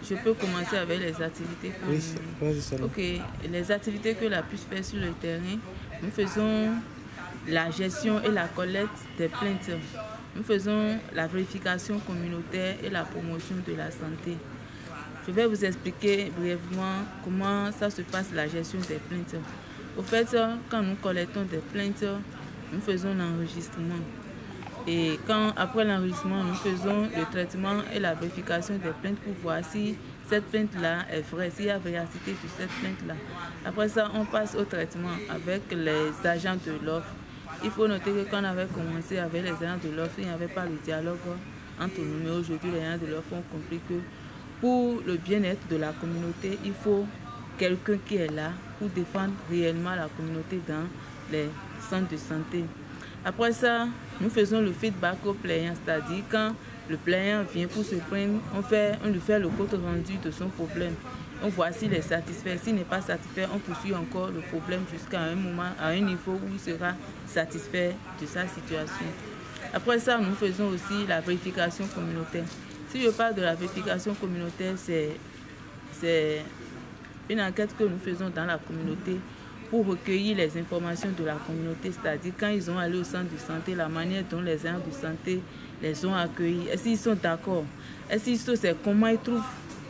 je peux commencer avec les activités que Oui, vas-y seulement. Ok, les activités que la puce fait sur le terrain, nous faisons la gestion et la collecte des plaintes. Nous faisons la vérification communautaire et la promotion de la santé. Je vais vous expliquer brièvement comment ça se passe la gestion des plaintes. Au fait, quand nous collectons des plaintes, nous faisons l'enregistrement. Et après l'enregistrement, nous faisons le traitement et la vérification des plaintes pour voir si cette plainte-là est vraie, s'il y a véracité de cette plainte-là. Après ça, on passe au traitement avec les agents de l'offre. Il faut noter que quand on avait commencé avec les agents de l'offre, il n'y avait pas le dialogue entre nous. Mais aujourd'hui, les agents de l'offre ont compris que pour le bien-être de la communauté, il faut quelqu'un qui est là pour défendre réellement la communauté dans les centres de santé. Après ça, nous faisons le feedback au plaignant, c'est-à-dire quand le plaignant vient pour se plaindre, on lui fait le compte rendu de son problème. On voit s'il est satisfait. S'il n'est pas satisfait, on poursuit encore le problème jusqu'à un moment, à un niveau où il sera satisfait de sa situation. Après ça, nous faisons aussi la vérification communautaire. Si je parle de la vérification communautaire, c'est une enquête que nous faisons dans la communauté pour recueillir les informations de la communauté, c'est-à-dire quand ils ont allé au centre de santé, la manière dont les agents de santé les ont accueillis, est-ce qu'ils sont d'accord, est-ce qu'ils savent comment ils trouvent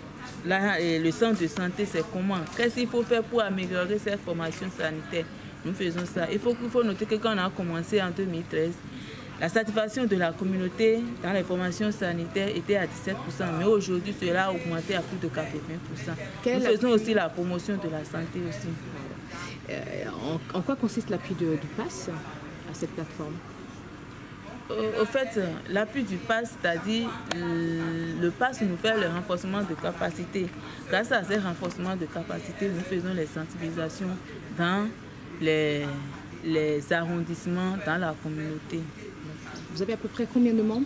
le centre de santé, c'est comment, qu'est-ce qu'il faut faire pour améliorer cette formation sanitaire. Nous faisons ça. Il faut noter que quand on a commencé en 2013, la satisfaction de la communauté dans les formations sanitaires était à 17%, mais aujourd'hui, cela a augmenté à plus de 80%. Nous faisons aussi la promotion de la santé aussi. En quoi consiste l'appui du PASS à cette plateforme? Au fait, l'appui du PASS, c'est-à-dire le PASS nous fait le renforcement de capacité. Grâce à ces renforcements de capacité, nous faisons les sensibilisations dans les arrondissements, dans la communauté. Vous avez à peu près combien de membres?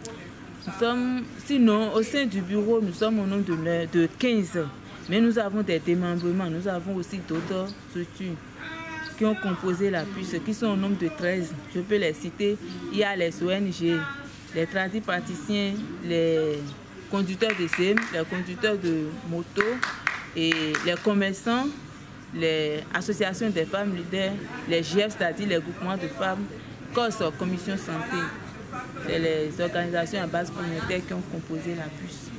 Sinon, au sein du bureau, nous sommes au nombre de 15. Mais nous avons des démembrements, nous avons aussi d'autres structures qui ont composé la puce, qui sont au nombre de 13. Je peux les citer. Il y a les ONG, les tradipraticiens, les conducteurs de CM, les conducteurs de moto, et les commerçants, les associations des femmes leaders, les GF, c'est-à-dire les groupements de femmes, COS, Commission Santé. C'est les organisations à base communautaire qui ont composé la puce.